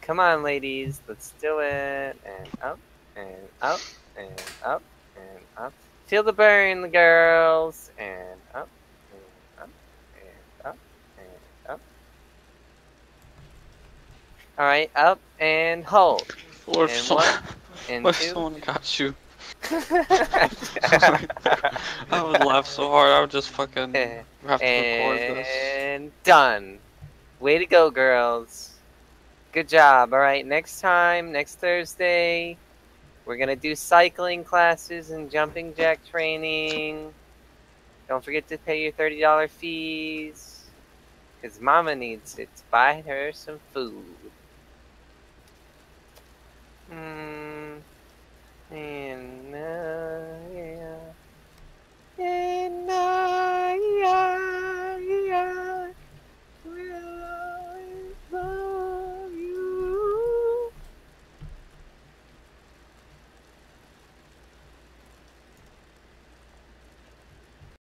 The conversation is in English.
Come on, ladies. Let's do it. And up, and up, and up, and up. Feel the burn, girls. And up, and up, and up, and up. All right, up and hold. Or if And someone, one, and what if two. someone got you? I would laugh so hard. I would just fucking have to record this. And done. Way to go, girls. Good job. All right, next time, next Thursday, we're going to do cycling classes and jumping jack training. Don't forget to pay your $30 fees because Mama needs it to buy her some food.